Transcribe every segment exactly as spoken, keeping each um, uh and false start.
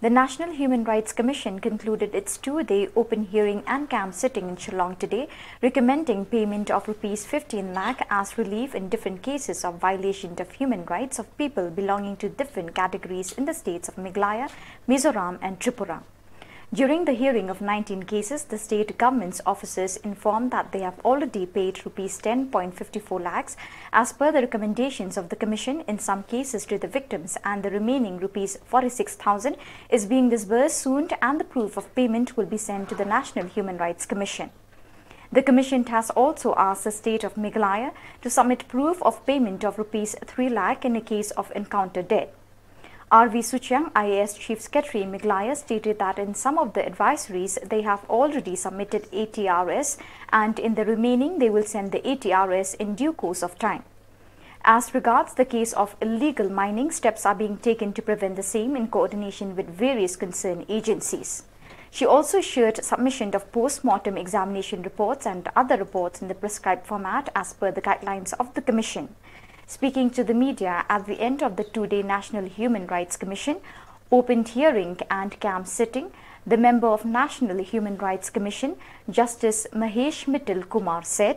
The National Human Rights Commission concluded its two-day open hearing and camp sitting in Shillong today, recommending payment of rupees fifteen lakh as relief in different cases of violation of human rights of people belonging to different categories in the states of Meghalaya, Mizoram and Tripura. During the hearing of nineteen cases, the state government's officers informed that they have already paid rupees ten point five four lakhs as per the recommendations of the Commission in some cases to the victims, and the remaining rupees forty-six thousand is being disbursed soon, and the proof of payment will be sent to the National Human Rights Commission. The Commission has also asked the state of Meghalaya to submit proof of payment of rupees three lakh in a case of encounter death. R V Suchiang, I A S Chief Secretary Meghalaya, stated that in some of the advisories they have already submitted A T R S, and in the remaining they will send the A T R S in due course of time. As regards the case of illegal mining, steps are being taken to prevent the same in coordination with various concerned agencies. She also assured submission of post-mortem examination reports and other reports in the prescribed format as per the guidelines of the Commission. Speaking to the media at the end of the two-day National Human Rights Commission opened hearing and camp sitting, the member of National Human Rights Commission, Justice Mahesh Mittal Kumar, said,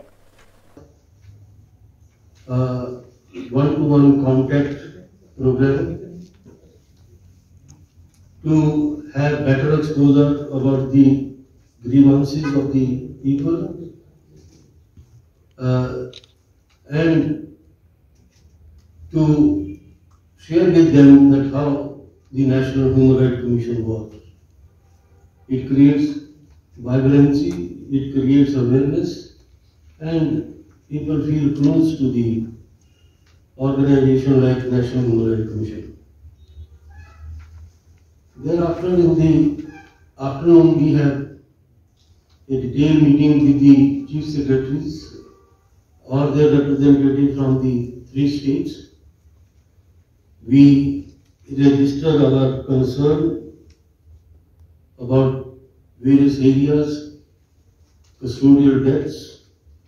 uh, one-to-one contact program to have better exposure about the grievances of the people uh, and to share with them that how the National Human Rights Commission works. It creates vibrancy, it creates awareness, and people feel close to the organization like National Human Rights Commission. Thereafter, in the afternoon, we have a detailed meeting with the chief secretaries or their representatives from the three states. We register our concern about various areas, custodial deaths,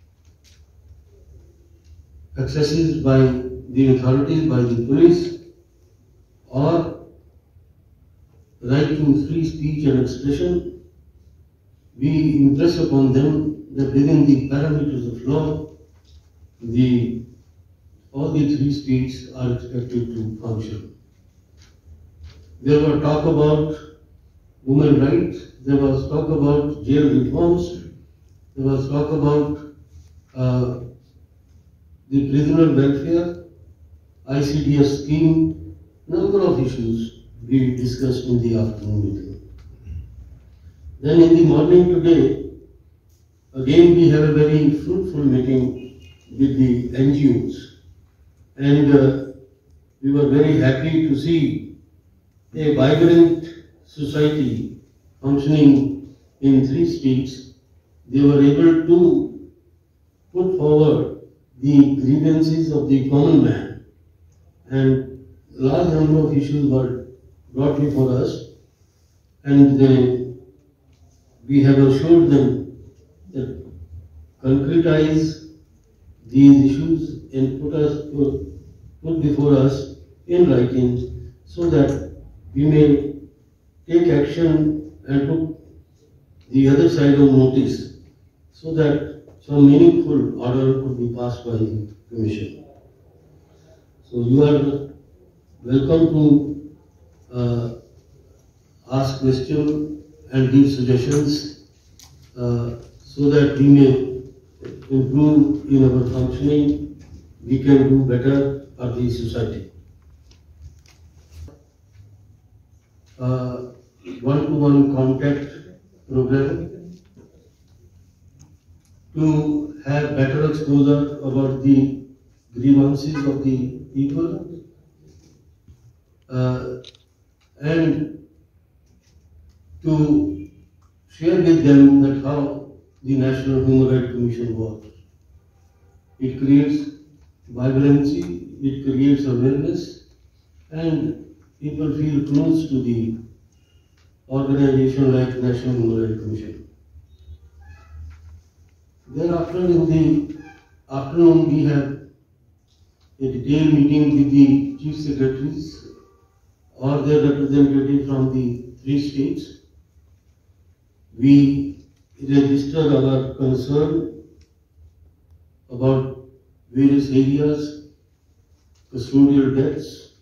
excesses by the authorities, by the police, or right to free speech and expression. We impress upon them that within the parameters of law, the all the three states are expected to function. There was talk about women rights, there was talk about jail reforms, there was talk about uh, the prisoner welfare, I C D S scheme, number of issues we discussed in the afternoon meeting. Then in the morning today, again we have a very fruitful meeting with the N G Os. And uh, we were very happy to see a vibrant society functioning in three states. They were able to put forward the grievances of the common man, and a large number of issues were brought before us, and they, we have assured them that concretize these issues and put us put before us in writing, so that we may take action and put the other side of notice, so that some meaningful order could be passed by the Commission. So you are welcome to uh, ask questions and give suggestions uh, so that we may improve in our functioning, we can do better for the society. Uh, one-to-one contact program to have better exposure about the grievances of the people uh, and to share with them that how the National Human Rights Commission works. It creates vibrancy, it creates awareness, and people feel close to the organization like National Human Rights Commission. Thereafter, in the afternoon, we have a detailed meeting with the chief secretaries or their representatives from the three states. We registered our concern about various areas, custodial deaths,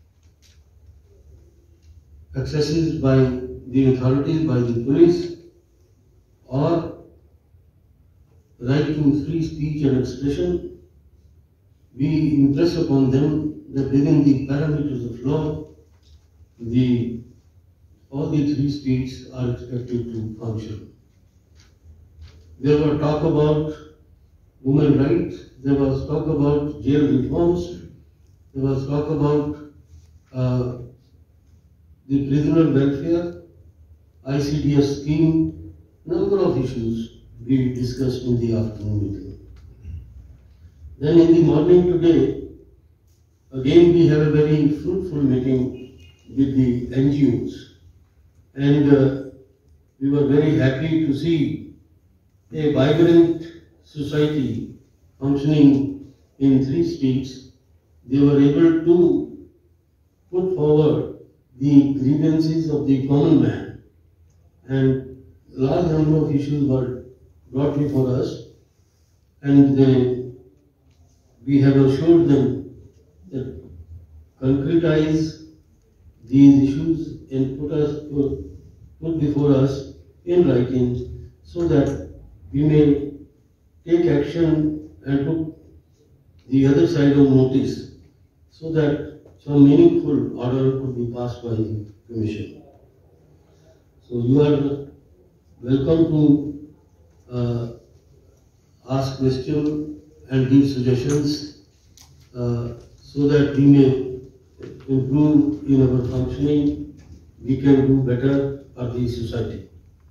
excesses by the authorities, by the police, or right to free speech and expression. We impress upon them that within the parameters of law, the all the three states are expected to function. There was talk about women rights, there was talk about jail reforms, there was talk about uh, the prisoner welfare, I C D S scheme, number of issues we discussed in the afternoon meeting. Then in the morning today, again we have a very fruitful meeting with the N G Os, and uh, we were very happy to see a vibrant society functioning in three states. They were able to put forward the grievances of the common man, and large number of issues were brought before us, and they, we have assured them that concretize these issues and put us put before us in writing, so that we may take action and put the other side of notice, so that some meaningful order could be passed by the Commission. So you are welcome to uh, ask questions and give suggestions uh, so that we may improve in our functioning, we can do better for the society.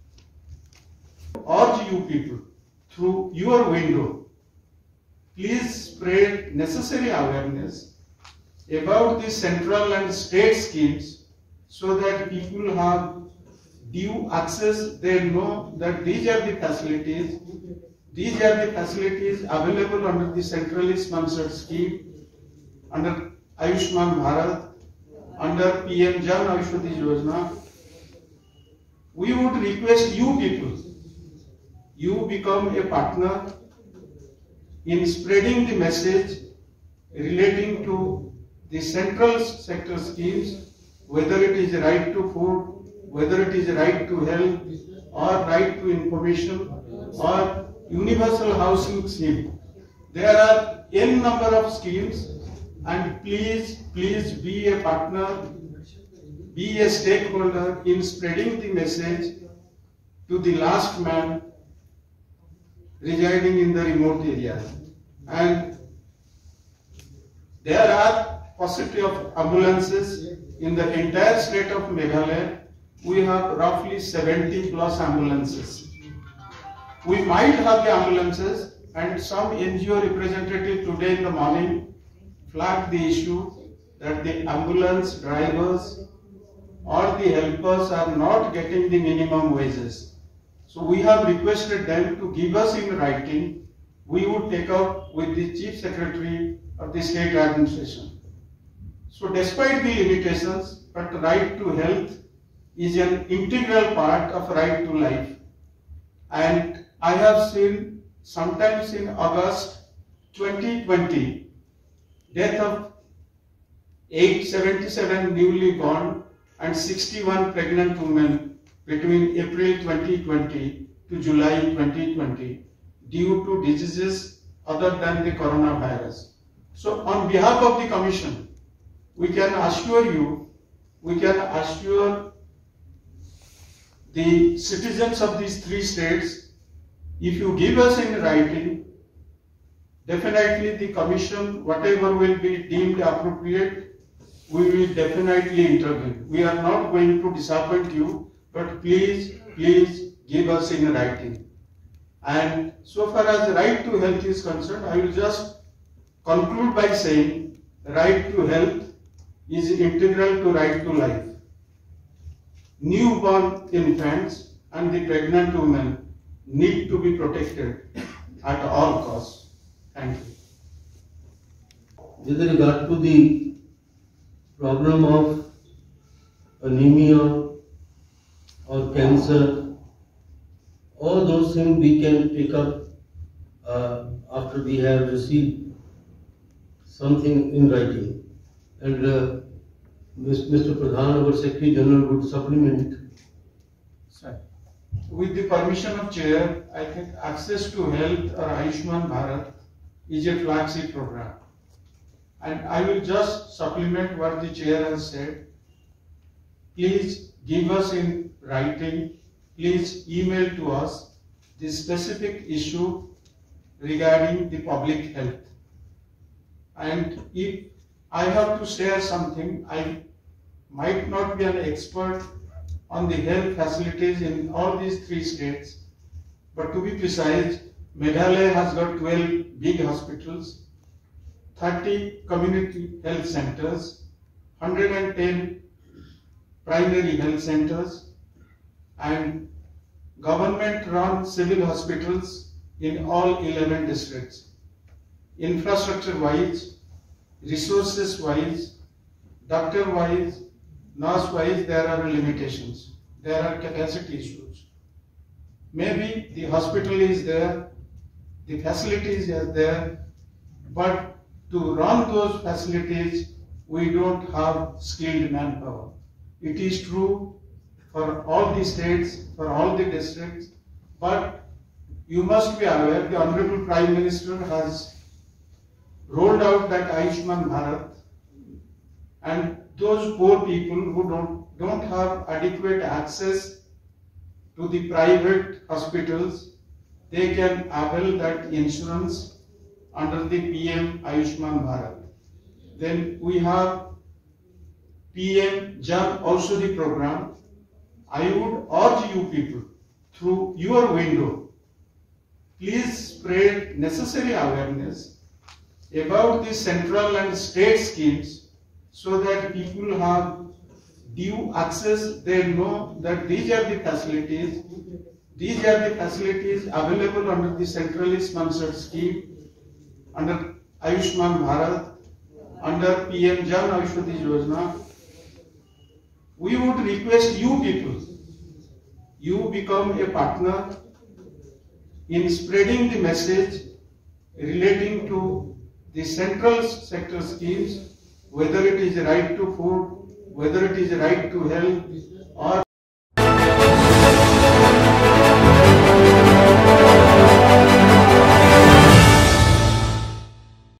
Urge you people through your window, please spread necessary awareness about the central and state schemes so that people have due access. They know that these are the facilities, these are the facilities available under the centrally sponsored scheme, under Ayushman Bharat, under P M Jan Aushadhi Yojana. We would request you people, you become a partner in spreading the message relating to the central sector schemes, whether it is right to food, whether it is right to health, or right to information, or universal housing scheme. There are n number of schemes, and please, please be a partner, be a stakeholder in spreading the message to the last man residing in the remote areas. And there are paucity of ambulances in the entire state of Meghalaya. We have roughly seventy plus ambulances. We might have the ambulances, and some N G O representative today in the morning flagged the issue that the ambulance drivers or the helpers are not getting the minimum wages. So we have requested them to give us in writing. We would take up with the Chief Secretary of the State Administration. So despite the limitations, but right to health is an integral part of right to life. And I have seen sometimes in August twenty twenty, death of eight hundred seventy-seven newly born and sixty-one pregnant women between April twenty twenty to July twenty twenty due to diseases other than the coronavirus. So on behalf of the Commission, we can assure you, we can assure the citizens of these three states, if you give us in writing, definitely the Commission, whatever will be deemed appropriate, we will definitely intervene. We are not going to disappoint you, but please, please give us in writing. And so far as right to health is concerned, I will just conclude by saying right to health is integral to right to life. Newborn infants and the pregnant women need to be protected at all costs. Thank you. With regard to the problem of anemia or cancer, all those things we can pick up uh, after we have received something in writing. And uh, Mister Pradhan, our Secretary General, would supplement. Sir, with the permission of Chair, I think Access to Health or Ayushman Bharat is a flagship program. And I will just supplement what the Chair has said. Please give us in writing, please email to us the specific issue regarding the public health. And if I have to share something, I might not be an expert on the health facilities in all these three states, but to be precise, Meghalaya has got twelve big hospitals, thirty community health centers, one hundred ten primary health centers, and government-run civil hospitals in all eleven districts. Infrastructure-wise, resources-wise, doctor-wise, nurse-wise, there are limitations. There are capacity issues. Maybe the hospital is there, the facilities are there, but to run those facilities, we don't have skilled manpower. It is true for all the states, for all the districts, but you must be aware, the Honorable Prime Minister has rolled out that Ayushman Bharat, and those poor people who don't, don't have adequate access to the private hospitals, they can avail that insurance under the P M Ayushman Bharat. Then we have P M Jan Aushadhi program. I would urge you people through your window, please spread necessary awareness about the central and state schemes so that people have due access. They know that these are the facilities, these are the facilities available under the centrally sponsored scheme, under Ayushman Bharat, under P M Jan Aushadhi Yojana. We would request you people, you become a partner in spreading the message relating to the central sector schemes, whether it is right to food, whether it is right to health, or